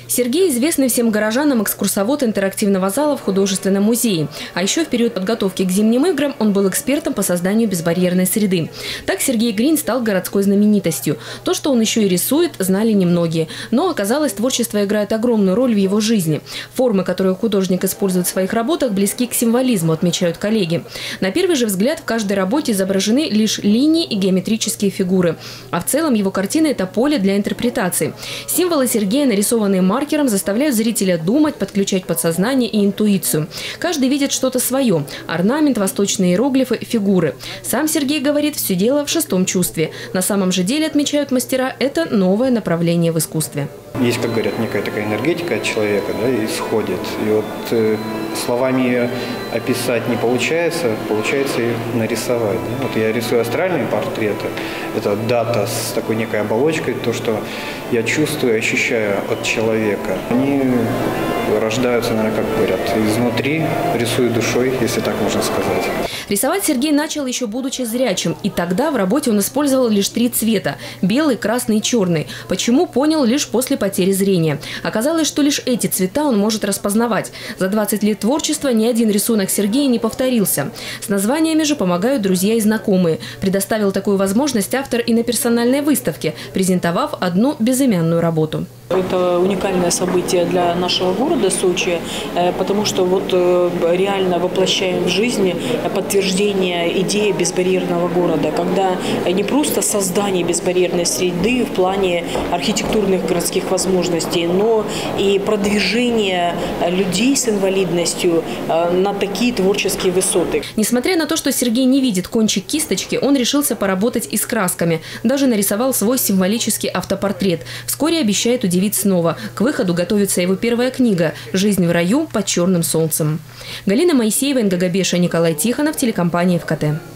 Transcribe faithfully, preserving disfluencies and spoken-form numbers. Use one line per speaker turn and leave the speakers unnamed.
Сергей – известный всем горожанам экскурсовод интерактивного зала в художественном музее. А еще в период подготовки к зимним играм он был экспертом по созданию безбарьерной среды. Так Сергей Грин стал городской знаменитостью. То, что он еще и рисует, знали немногие. Но оказалось, творчество играет огромную роль в его жизни. Формы, которые художник использует в своих работах, близки к символизму, отмечают коллеги. На первый же взгляд в каждой работе изображены лишь линии и геометрические фигуры. А в целом его картины – это поле для интерпретации. Символы Сергея, нарисованные маркером, заставляют зрителя думать, подключать подсознание и интуицию. Каждый видит что-то свое – орнамент, восточные иероглифы, фигуры. Сам Сергей говорит, все дело в шестом чувстве. На самом же деле, отмечают мастера, это новое направление в искусстве.
Есть, как говорят, некая такая энергетика от человека, да, исходит. И вот э, словами ее описать не получается, получается ее нарисовать. Да? Вот я рисую астральные портреты. Это дата с такой некой оболочкой, то, что я чувствую, ощущаю от человека. Они рождаются, наверное, как говорят, изнутри, рисую душой, если так можно сказать.
Рисовать Сергей начал еще будучи зрячим. И тогда в работе он использовал лишь три цвета – белый, красный и черный. Почему, понял лишь после потери зрения. Оказалось, что лишь эти цвета он может распознавать. За двадцать лет творчества ни один рисунок Сергея не повторился. С названиями же помогают друзья и знакомые. Предоставил такую возможность автор и на персональной выставке, презентовав одну безымянную работу.
Это уникальное событие для нашего города Сочи, потому что вот реально воплощаем в жизни подтверждение идеи безбарьерного города, когда не просто создание безбарьерной среды в плане архитектурных городских возможностей, но и продвижение людей с инвалидностью на такие творческие высоты.
Несмотря на то, что Сергей не видит кончик кисточки, он решился поработать и с красками. Даже нарисовал свой символический автопортрет. Вскоре обещает удивить снова. К выходу готовится его первая книга «Жизнь в раю под черным солнцем». Галина Моисеева, Н Г Г Беша, Николай Тихонов, телекомпания Эф Ка Тэ.